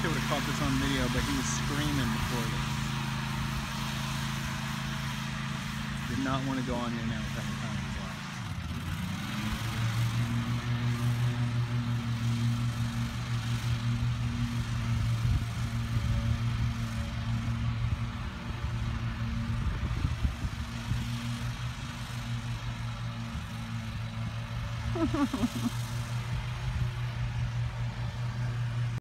wish I would have caught this on video, but he was screaming before this. Did not want to go on here now without the time of his life. Ha ha ha ha.